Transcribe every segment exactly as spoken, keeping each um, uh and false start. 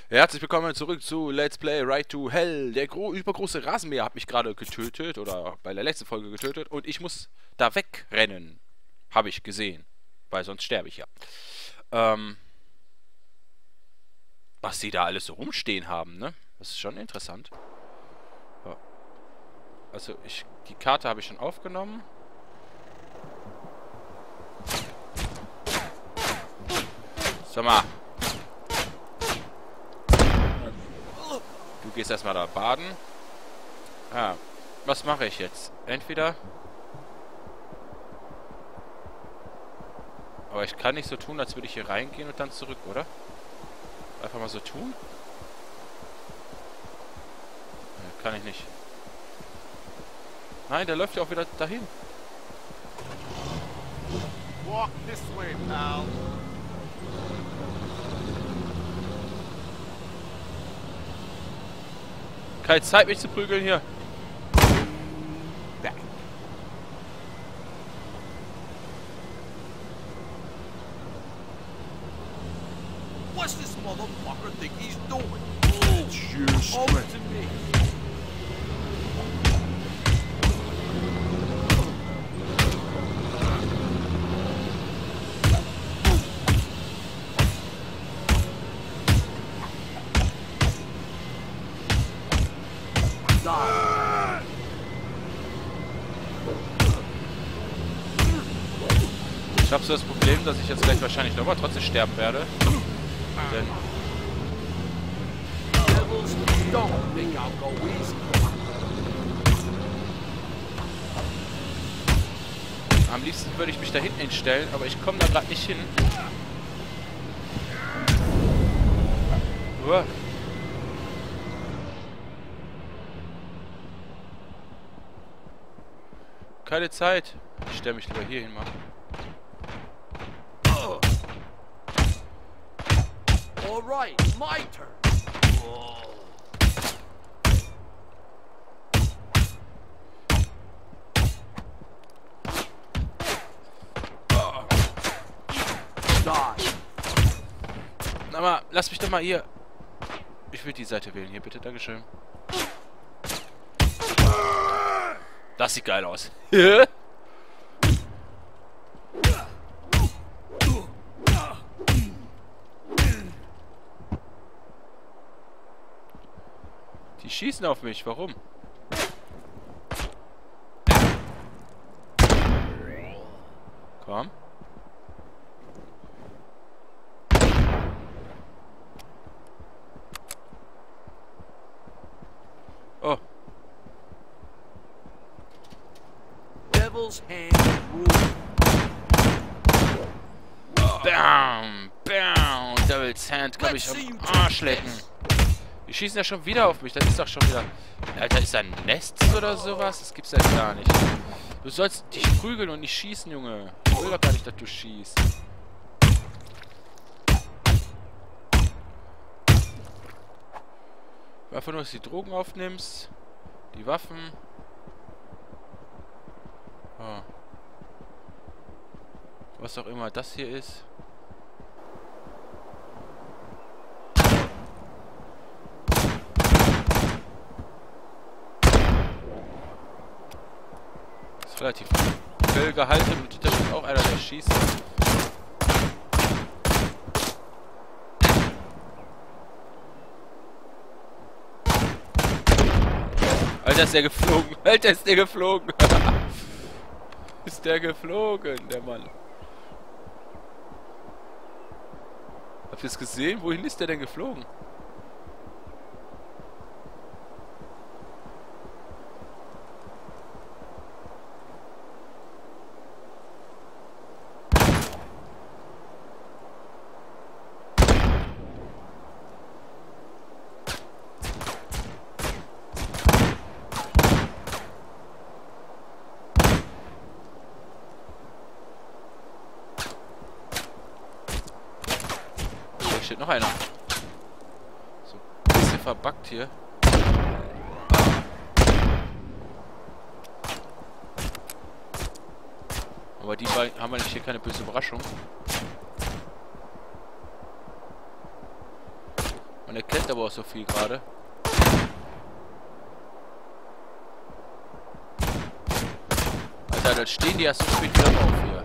Herzlich willkommen zurück zu Let's Play Ride to Hell. Der gro übergroße Rasenmäher hat mich gerade getötet oder bei der letzten Folge getötet und ich muss da wegrennen. Habe ich gesehen, weil sonst sterbe ich ja. Ähm, was sie da alles so rumstehen haben, ne? Das ist schon interessant. Ja. Also ich, die Karte habe ich schon aufgenommen. Sag mal. Du gehst erstmal da baden. Ah, was mache ich jetzt? Entweder... Aber ich kann nicht so tun, als würde ich hier reingehen und dann zurück, oder? Einfach mal so tun? Nee, kann ich nicht. Nein, der läuft ja auch wieder dahin. Walk this way, pal. Keine Zeit, mich zu prügeln hier. Back. What's this motherfucker think he's doing? Sheer Over strength. to me. Die. Ich habe so das Problem, dass ich jetzt gleich wahrscheinlich nochmal trotzdem sterben werde. Denn Devils don't think I'll go easy. am liebsten würde ich mich da hinten hinstellen, aber ich komme da gerade nicht hin. Uah. Keine Zeit. Ich stelle mich lieber hier hin mal. All right, my turn. Die. Na mal, lass mich doch mal hier. Ich will die Seite wählen hier, bitte. Dankeschön. Das sieht geil aus. Die schießen auf mich. Warum? Komm. Oh. Devil's hand rule. Bam. Bam. Devil's Hand kann mich am Arsch lecken. Die schießen ja schon wieder auf mich. Das ist doch schon wieder... Alter, ist da ein Nest oder sowas? Das gibt's ja gar nicht. Du sollst dich prügeln und nicht schießen, Junge. Ich will doch gar nicht, dass du schießt. Einfach nur, dass du die Drogen aufnimmst. Die Waffen. Oh. Was auch immer das hier ist. Ist relativ viel gehalten und da ist auch einer, der schießt. Alter, ist der geflogen. Alter, ist der geflogen. Ist der geflogen, der Mann. Habt ihr es gesehen? Wohin ist der denn geflogen? Hier steht noch einer. So ein bisschen verbuggt hier. Aber die beiden haben wir nicht hier keine böse Überraschung. Und er kennt aber auch so viel gerade. Alter, dann stehen die erst so spät wieder auf hier.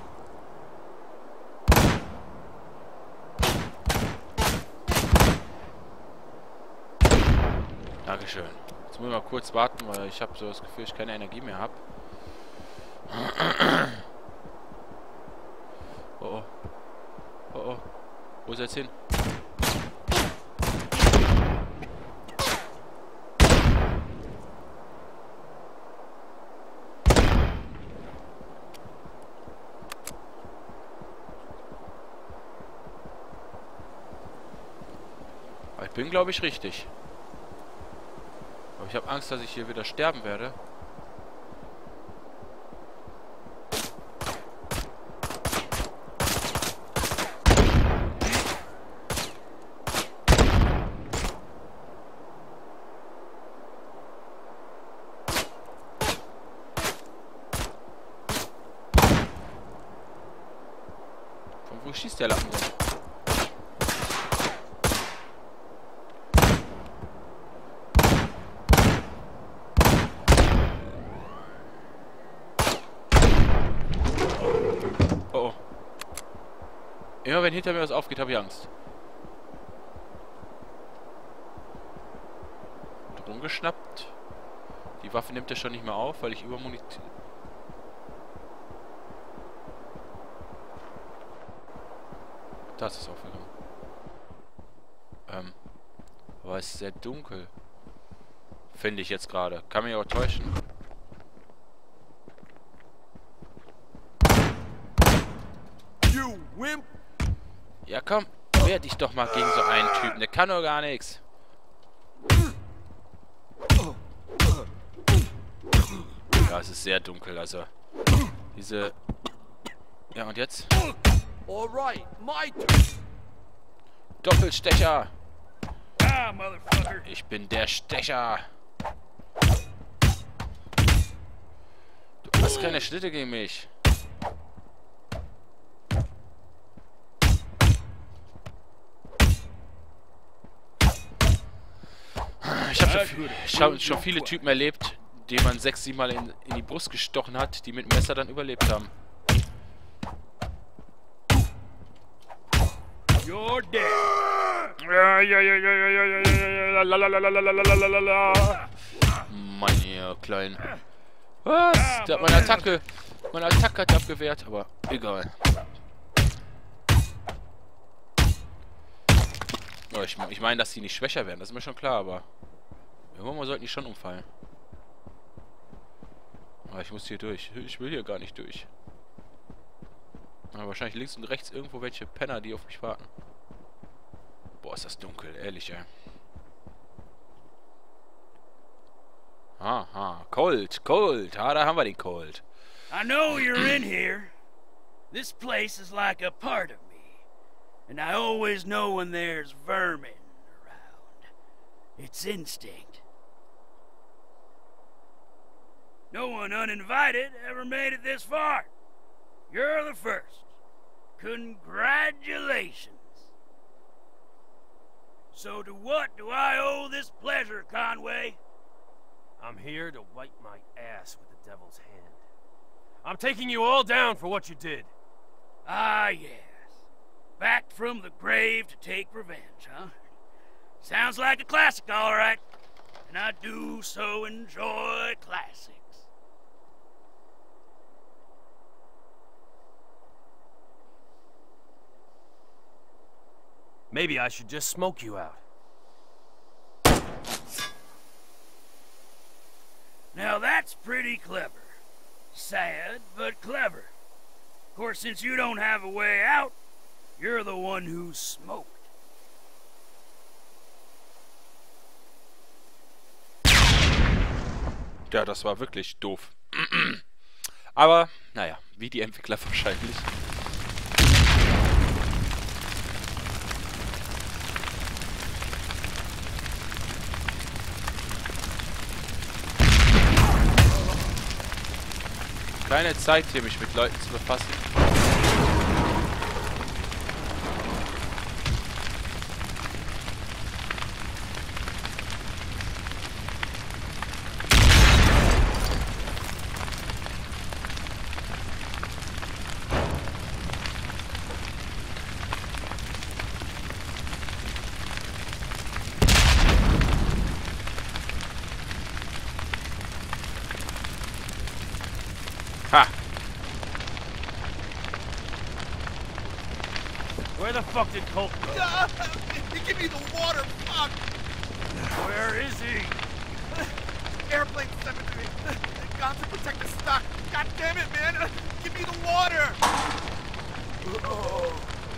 Dankeschön. Jetzt muss ich mal kurz warten, weil ich habe so das Gefühl, ich keine Energie mehr habe. Oh oh. Oh oh. Wo ist er jetzt hin? Aber ich bin, glaube ich, richtig. Aber ich habe Angst, dass ich hier wieder sterben werde. Von wo schießt der Lappen denn? Immer wenn hinter mir was aufgeht, habe ich Angst. Drohnen geschnappt. Die Waffe nimmt er schon nicht mehr auf, weil ich über Munition... Das ist aufgegangen. Ähm. Aber es ist sehr dunkel. Finde ich jetzt gerade. Kann mich aber täuschen. You wimp! Ja komm, wehr dich doch mal gegen so einen Typen. Der kann doch gar nichts. Ja, es ist sehr dunkel, also. Diese... Ja, und jetzt? Alright, my turn. Doppelstecher! Ah, motherfucker. Ich bin der Stecher! Du hast keine Schnitte gegen mich. Ich habe schon, ich hab schon viele Typen erlebt, die man sechs, sieben Mal in, in die Brust gestochen hat, die mit dem Messer dann überlebt haben. You're dead. Ja, ja, ja, ja, ja, ja, ja, ja, la, la, la, la, la, la, la, la, la. Mann, ihr Kleinen. Was? Der hat meine Attacke. Meine Attacke hat abgewehrt, aber egal. Oh, ich ich meine, dass die nicht schwächer werden, das ist mir schon klar, aber irgendwann sollten die schon umfallen. Aber ich muss hier durch. Ich will hier gar nicht durch. Aber wahrscheinlich links und rechts irgendwo welche Penner, die auf mich warten. Boah, ist das dunkel, ehrlich, ey. Aha, Colt, Colt. Ah, da haben wir den Colt. I know you're in here. This place is like a part of me. And I always know when there's vermin around. It's instinct. No one uninvited ever made it this far. You're the first. Congratulations. So to what do I owe this pleasure, Conway? I'm here to wipe my ass with the devil's hand. I'm taking you all down for what you did. Ah, yes. Back from the grave to take revenge, huh? Sounds like a classic, all right. And I do so enjoy classics. Maybe I should just smoke you out. Now that's pretty clever. Sad, but clever. Of course, since you don't have a way out, you're the one who smoked. Ja, das war wirklich doof. Aber, naja, wie die Entwickler wahrscheinlich. Keine Zeit hier, mich mit Leuten zu befassen. Where the fuck did Colt go? Uh, give me the water, fuck! Where is he? Airplane cemetery. Got to protect the stock. God damn it, man! Uh, give me the water! Oh.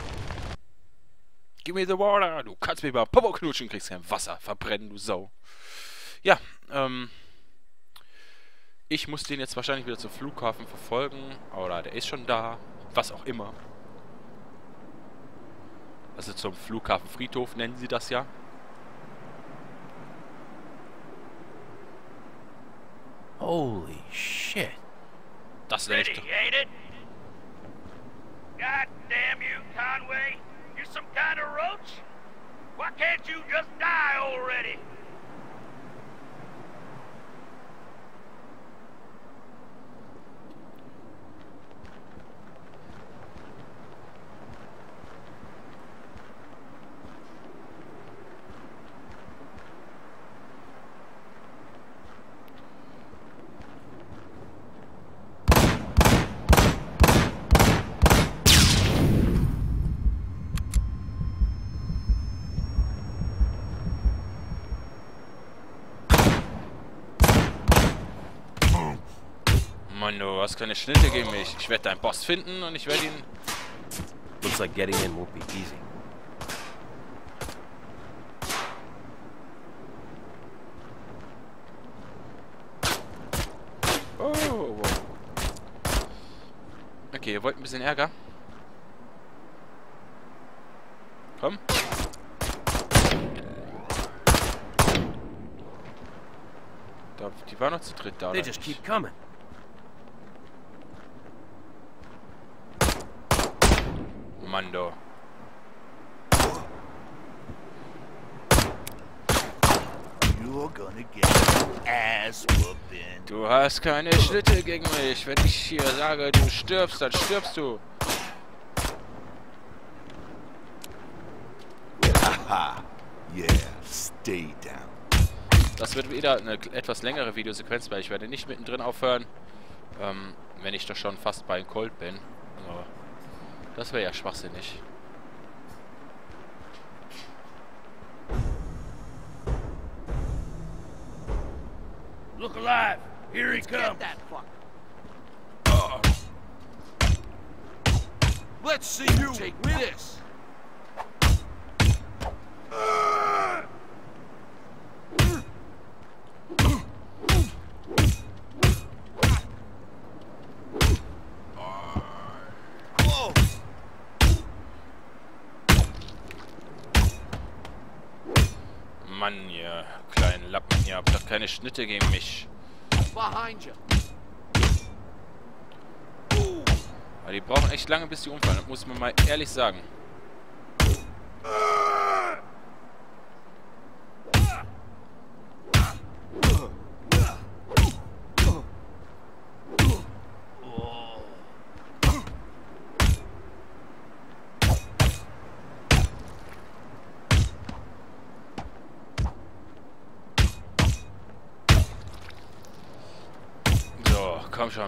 Give me the water! Du kannst mich mal Popo knutschen, kriegst kein Wasser. Verbrennen, du Sau. Ja, ähm... ich muss den jetzt wahrscheinlich wieder zum Flughafen verfolgen. Oder der ist schon da. Was auch immer. Also zum Flughafenfriedhof nennen sie das ja. Holy shit. Das nenne ich Ready, doch. ain't it? God damn you, Conway. You some kind of roach? Why can't you just die already? Mann, du hast keine Schnitte gegen mich. Ich werde deinen Boss finden und ich werde ihn... Looks like getting in won't be easy. Oh, wow. Okay, ihr wollt ein bisschen Ärger? Komm. Da, die war noch zu dritt da, They oder just nicht? keep coming. Mando. You're gonna get your ass whooping. Du hast keine Schnitte gegen mich. Wenn ich hier sage, du stirbst, dann stirbst du. Haha. Yeah, stay down. Das wird wieder eine etwas längere Videosequenz, weil ich werde nicht mittendrin aufhören, ähm, wenn ich doch schon fast bei Colt bin. So. Das wäre ja schwachsinnig. Look alive. Here he comes. that fuck. Let's see you take this. Whoa. Mann, ihr kleinen Lappen, ihr habt doch keine Schnitte gegen mich. Behind you. Aber die brauchen echt lange, bis die umfallen. Das muss man mal ehrlich sagen. So, komm schon.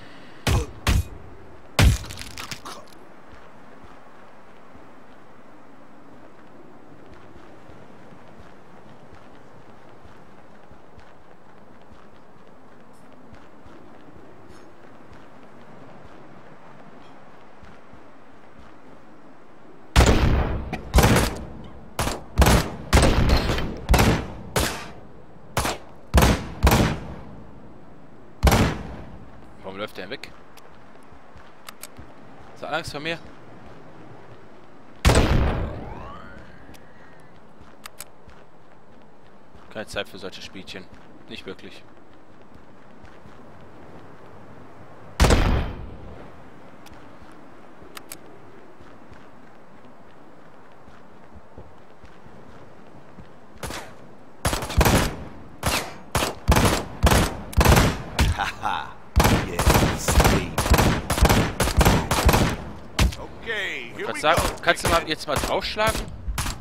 Warum läuft der weg? Hast du Angst vor mir? Keine Zeit für solche Spielchen. Nicht wirklich. Haha. Yeah, stay down. Okay, here we Kannst, sagen, go. kannst du mal jetzt mal draufschlagen?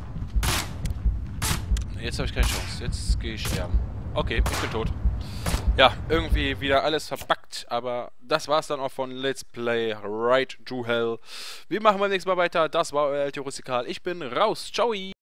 Jetzt habe ich keine Chance. Jetzt gehe ich sterben. Okay, ich bin tot. Ja, irgendwie wieder alles verbuggt, aber das war's dann auch von Let's Play Ride to Hell. Wir machen beim nächsten Mal weiter. Das war euer L T Rustikal. Ich bin raus. Ciao!